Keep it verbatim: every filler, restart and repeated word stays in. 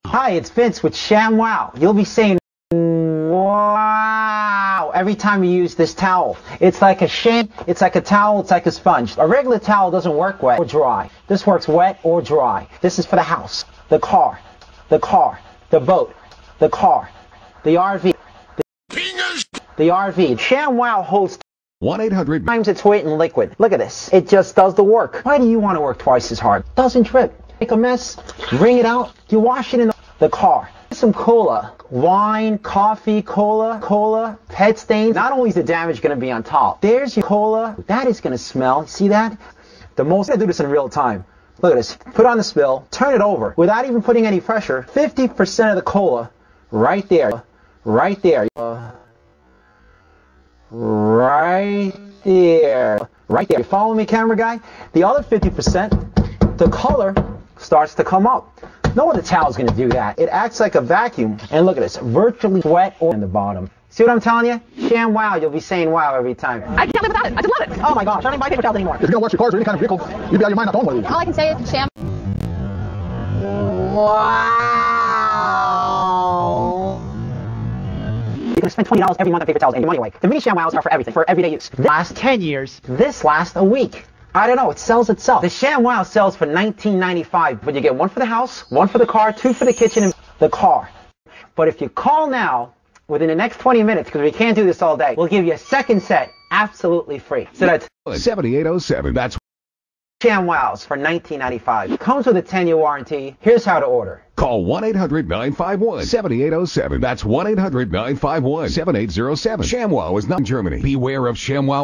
Hi, it's Vince with ShamWow. You'll be saying wow every time you use this towel. It's like a sham, it's like a towel, it's like a sponge. A regular towel doesn't work wet or dry. This works wet or dry. This is for the house, the car, the car, the boat, the car, the R V, the, the R V. ShamWow holds one eight hundred times its weight in liquid. Look at this. It just does the work. Why do you want to work twice as hard? Doesn't drip. Make a mess, wring it out, you wash it in the, the car. Some cola, wine, coffee, cola, cola, pet stains. Not only is the damage going to be on top, there's your cola. That is going to smell. See that? The most, I'm going to do this in real time. Look at this. Put on the spill, turn it over without even putting any pressure. fifty percent of the cola right there, right there, uh, right there, right there. You follow me, camera guy? The other fifty percent, the color starts to come up. No other towel is going to do that. It acts like a vacuum. And look at this, virtually wet or in the bottom. See what I'm telling you? ShamWow, you'll be saying wow every time. I can't live without it. I just love it. Oh my gosh, I don't even buy paper towels anymore. If you don't wash your cars or any kind of vehicle, you'd be out of your mind not to own one of these. All I can say is Sham. Wow. You're going to spend twenty dollars every month on paper towels and your money away. The mini ShamWows are for everything, for everyday use. This lasts ten years. This lasts a week. I don't know, it sells itself. The ShamWow sells for nineteen ninety-five, but you get one for the house, one for the car, two for the kitchen and the car. But if you call now, within the next twenty minutes, because we can't do this all day, we'll give you a second set absolutely free. So that's seventy-eight oh seven. That's ShamWows for nineteen ninety-five. Comes with a ten year warranty. Here's how to order. Call one eight hundred nine five one seven eight oh seven. That's one eight hundred nine five one seven eight oh seven. ShamWow is not in Germany. Beware of ShamWow.